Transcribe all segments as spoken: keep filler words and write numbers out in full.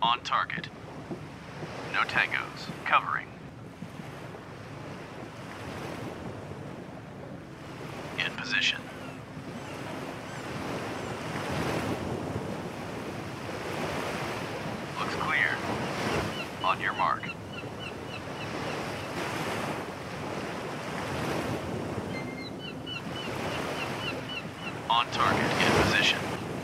On target. No tangos. Covering. In position. Looks clear. On your mark. On target. In position.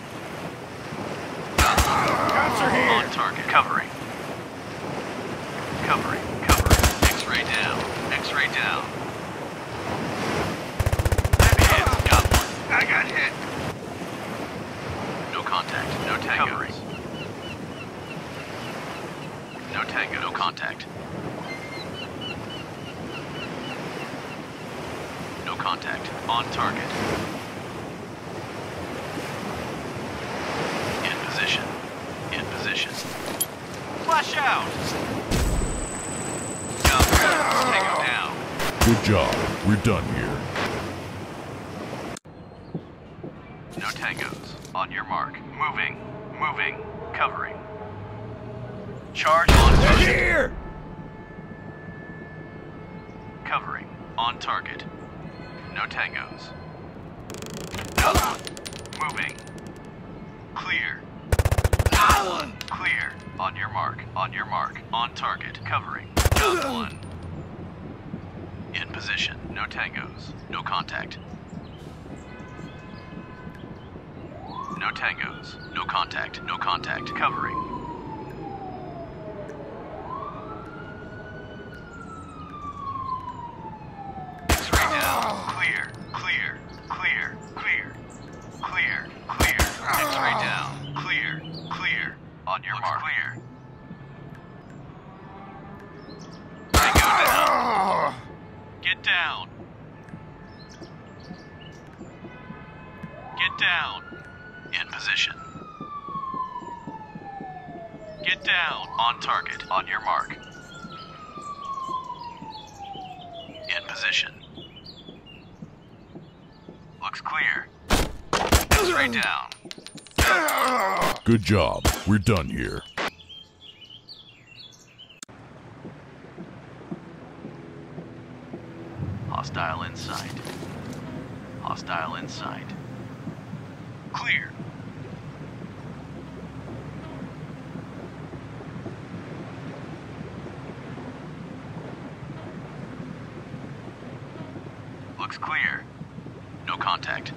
Cops are here! On target. Covering. Covering. Covering. X-ray down. X-ray down. I'm hit. Got one. I got hit! No contact. No tangos. Covering. No tango. No contact. No contact. On target. In position. In position. Flash out! Tango down. Good job. We're done here. No tangos. On your mark. Moving. Moving. Covering. Charge on They're target. here! Covering. On target. No tangos. Moving. Clear. Clear. On your mark. On your mark. On target. Covering. Got one. In position. No tangos. No contact. No tangos. No contact. No contact. Covering. X-ray down. Clear. Clear. Clear. Clear. Clear. Clear. X-ray down. Clear. Clear. On your mark. Clear. Tango down. Get down. Get down. In position. Get down. On target. On your mark. In position. Looks clear. X-ray down. Good job. We're done here. Hostile in sight. Hostile in sight. Clear. Looks clear. No contact.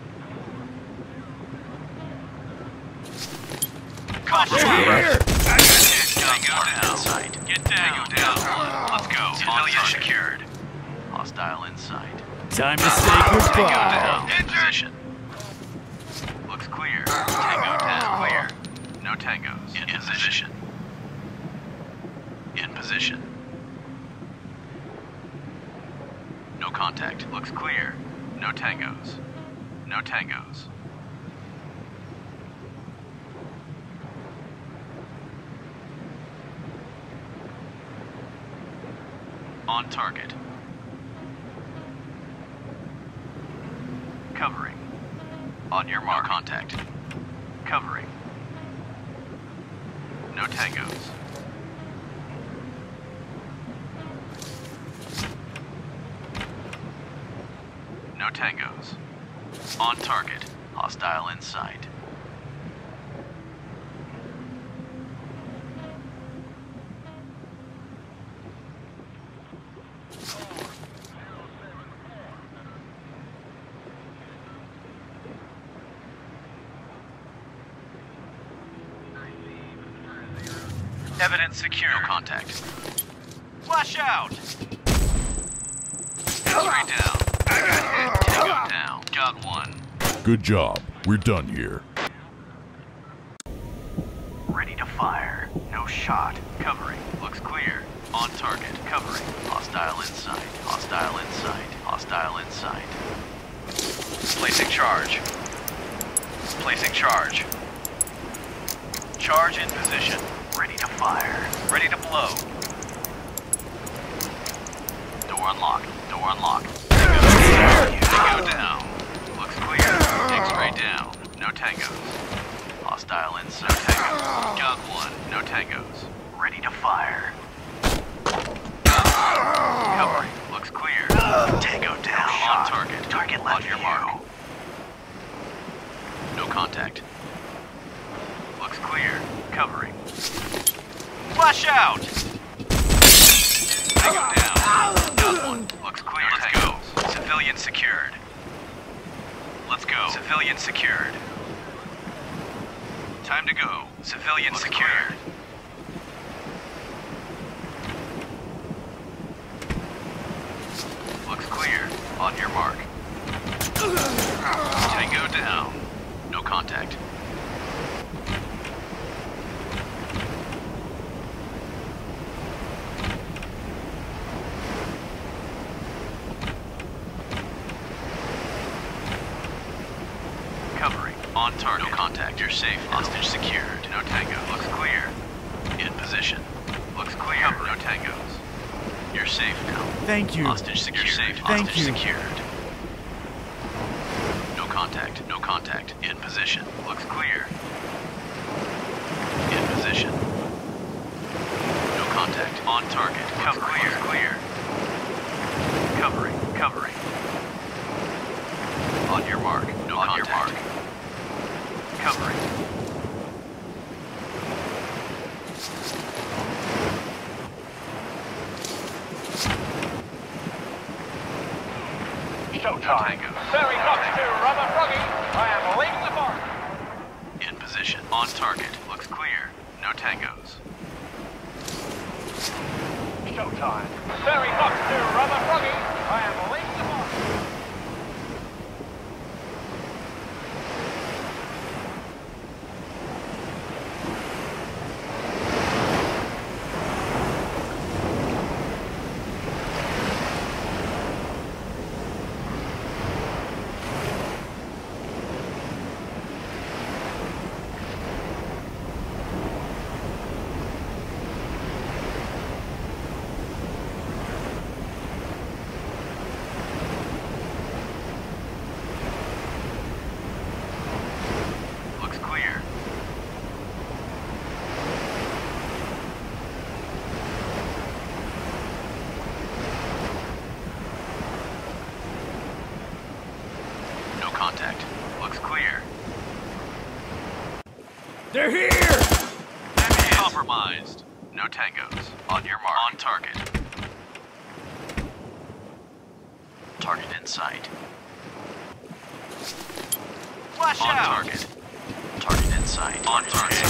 Copper Here! Tango down. Sight. Get down. Tango down. Let's go. Civilian secured. Hostile in sight. Time to say Tango goodbye! down. In position. Looks clear. Tango down. Clear. No tangos. In position. In position. No contact. Looks clear. No tangos. No tangos. On target. Covering. On your mark. No contact. Covering. No tangos. No tangos. On target. Hostile in sight. Evidence secure. No contact. Flash out! X-ray down. Tango down. Got one. Good job. We're done here. Ready to fire. No shot. Covering. Looks clear. On target. Covering. Hostile in sight. Hostile in sight. Hostile in sight. Placing charge. Placing charge. Charge in position. Ready to fire. Ready to blow. Door unlocked. Door unlocked. Tango down. Looks clear. X-ray down. No tangos. Hostile inside. No tangos. Got one. No tangos. clear. Covering. Flash out! Tango down. Got one. Looks clear. Let's go. Civilian secured. Let's go. Civilian secured. Time to go. Civilian Looks secured. Cleared. Looks clear. On your mark. Tango down. No contact. Covering. On target. No contact. You're safe. Hostage secured. No tango. Looks clear. In position. Looks clear. Cover. No tangos. You're safe now. Thank you. Hostage secured. You're safe. Thank Hostage you. secured. No contact. No contact. In position. Looks clear. In position. No contact. On target. Cover. Clear. Clear. Covering. Covering. On your mark. No On contact. Your mark. Covering. Showtime. Ferry Fox to Rubber Froggy. I am leaving the park. In position. On target. Looks clear. No tangos. Showtime. Ferry Fox to Rubber Froggy. I am leaving the park. Contact. Looks clear. They're here! Enemy compromised. No tangos. On your mark. On target. Target in sight. Flash on out. target. Target in sight. On target.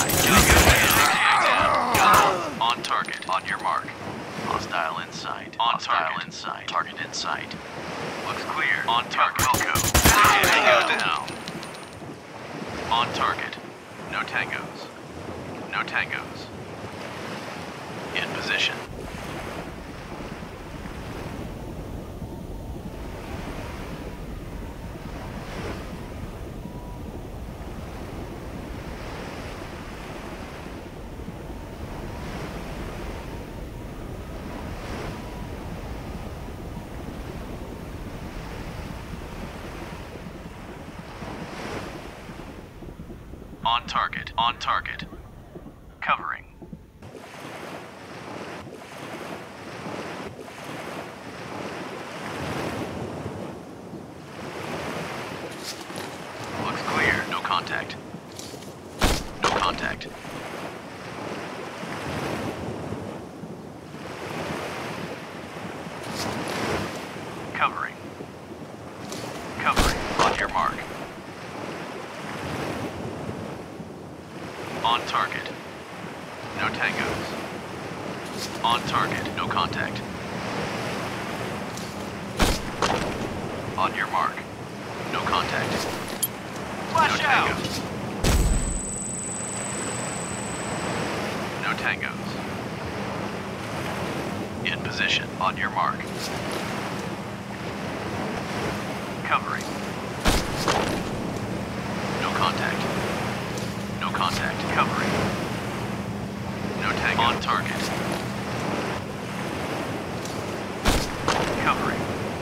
On target. On your mark. Hostile in sight. On Hostile in sight. Target in sight. Looks clear. On target. Go. Tango down. On target. No tangos. No tangos. In position. On target. On target. Covering. Looks clear. No contact. No contact. Covering. Covering. On your mark. On target. No tangos. On target. No contact. On your mark. No contact. Flash no out. Tangos. No tangos. In position. On your mark. Covering. No contact. No contact. Covering. No tango. On target. Covering.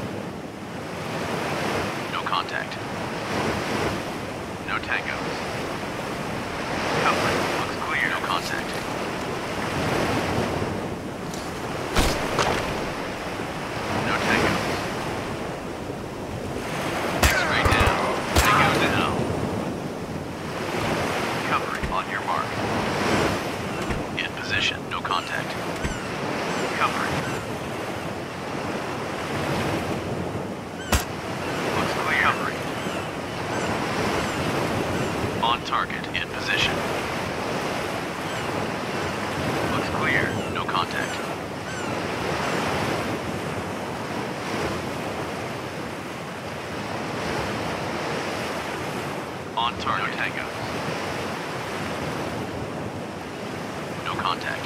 No contact. No tangos. Covering. Looks clear. No contact. No tangos. contact.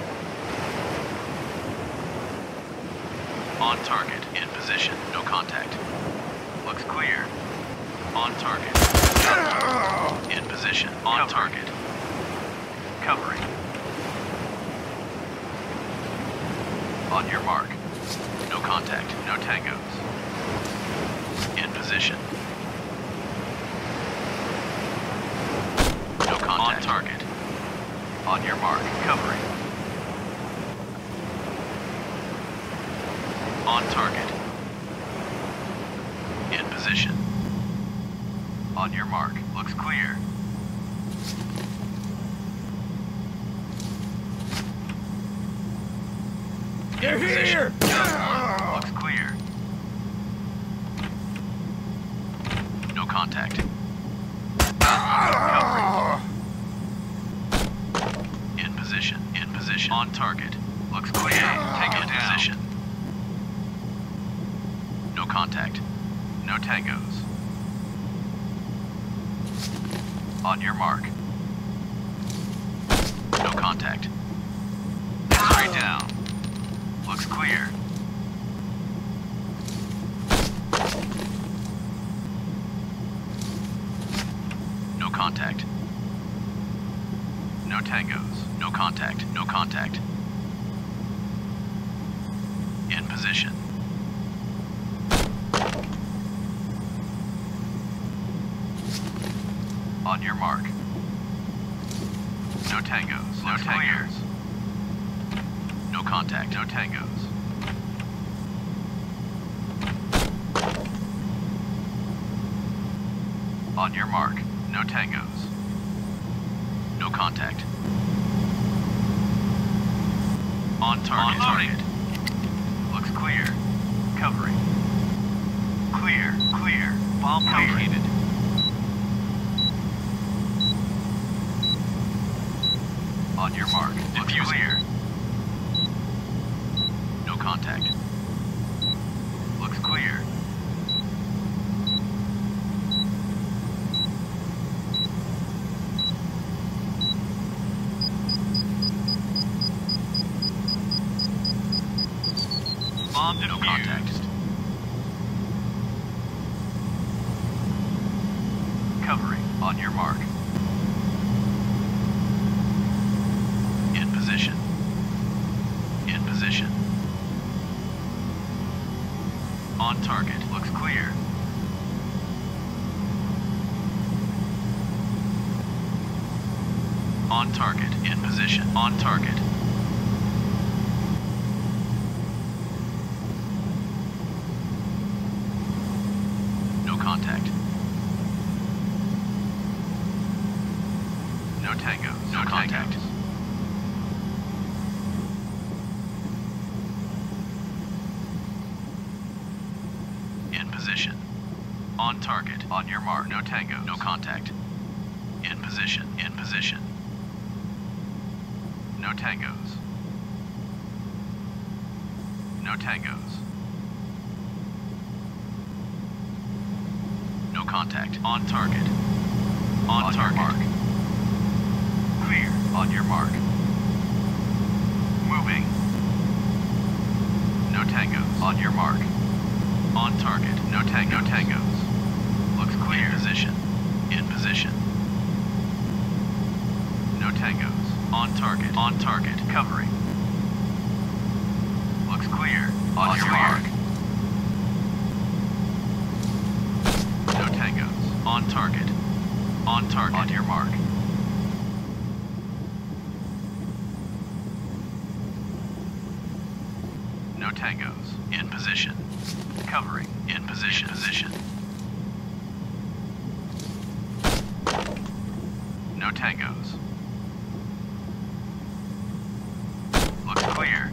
On target, in position, no contact. Looks clear. On target. In position, on target. Covering. On your mark. No contact, no tangos. In position. No contact. On target. On your mark, covering. On target. In position. On your mark. Looks clear. They're here! Looks clear. No contact. Covering. In position. In position. On target. Looks clear. Take it down. Position. No contact. No tangos. On your mark. No contact. Straight down. Looks clear. No contact. No tangos. No contact. No contact. In position. On your mark. No tangos. No tangos. No contact. No tangos. On your mark. No tangos. No contact. On target. On target. Looks clear. Covering. Clear. Clear. Bomb located. On your mark. Looks clear. No contact. Looks clear. Bomb defused. No contact. Covering. On your mark. In position. In position. On target. Looks clear. On target. In position. On target. No contact. No tangos. No, no contact. Tangos. In position. On target. On your mark. No tango. No contact. In position. In position. No tangos. No tangos. No contact. On target. On, on target. Mark. Clear. On your mark. Moving. No tangos. On your mark. On target. No tango. No tangos. Looks clear. In position. In position. No tangos. On target. On target. Covering. Looks clear. On, on your mark. No tangos. On target. On target. On your mark. No tangos. In position. Covering. In position. Position. No tangos. Looks clear.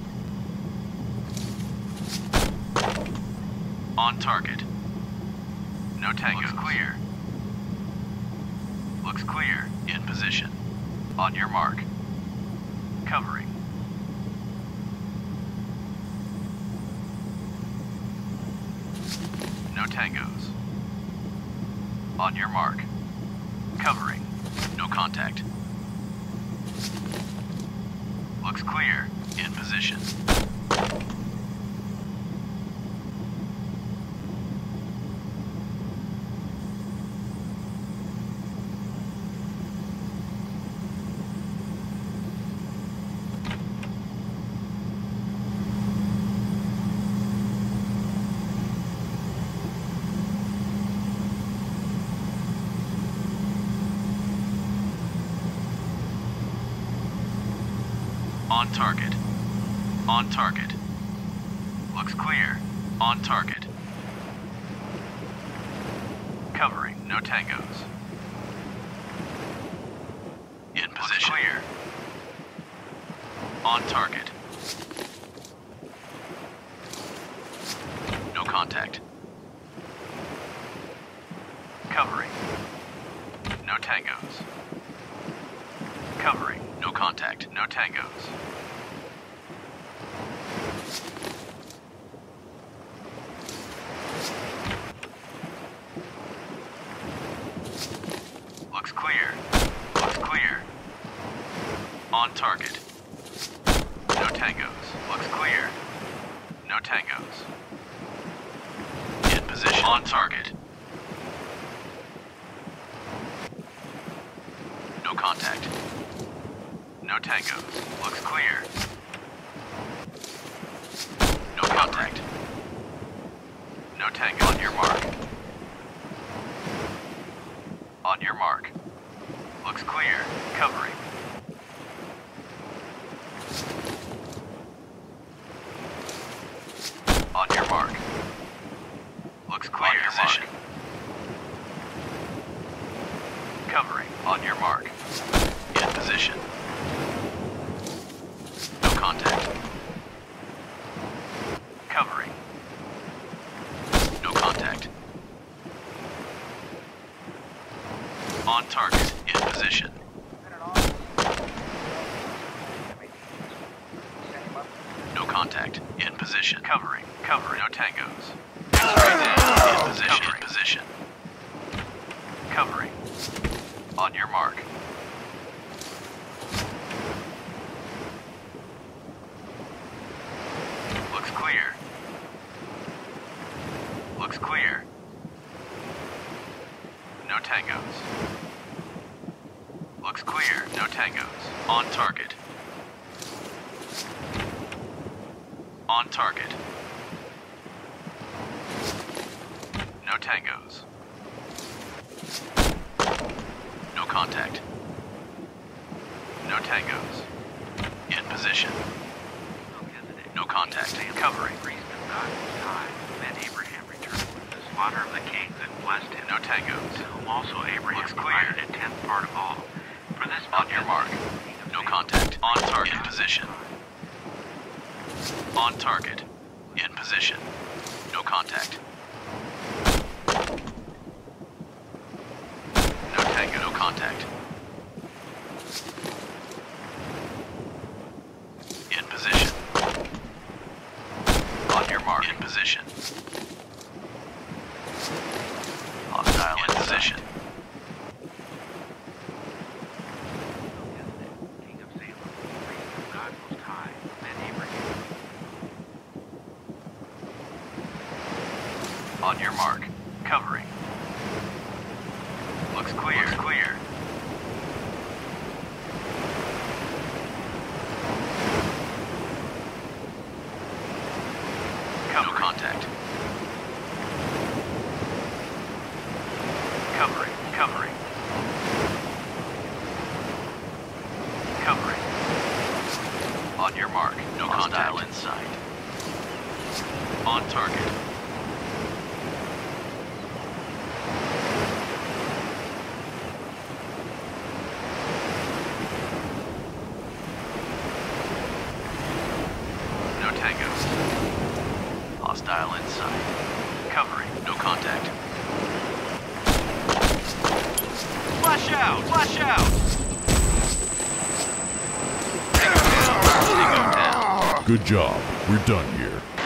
On target. No tangos. Looks clear. Looks clear. In position. On your mark. Covering. No tangos. On your mark. Covering. No contact. Looks clear. In position. On target. On target. Looks clear. On target. Covering. No tangos. In position. Looks clear. On target. No contact. Covering. No tangos. Covering. No contact. No tangos. Looks clear. Looks clear. On target. No tangos. Looks clear. No tangos. In position. On target. No contact. No tangos. Looks clear. No contact. No tango. On your mark. On your mark. Looks clear. Covering. On your mark. Looks clear. On your position. Mark. Covering. On your mark. In position. No contact. Covering. No contact. On target. In position. No contact. In position. Covering. Covering. No tangos. X-ray down. In position. In position. Covering. On your mark. Looks clear. Looks clear. No tangos. Looks clear. No tangos. On target. On target. No tangos. No contact. No tangos. In position. No contact. Covering. Then Abraham returned with the slaughter of the kings and blessed him. No tangos. To whom also Abraham Looks clear. provided a tenth part of all. For this On your mark. No contact. On target. In position. On target. In position. No contact. No tango. No contact. In position. On your mark. In position. Hostile in position. King of Salem, priest of God Most High, then Abraham. On your mark. Covering. Looks clear. Looks clear. No contact. Covering. Covering. Covering. On your mark. No contact. Hostile inside. On target. No tangos. Hostile inside. Covering. No contact. Flash out! Flash out! Tango down. Tango down. Good job. We're done here.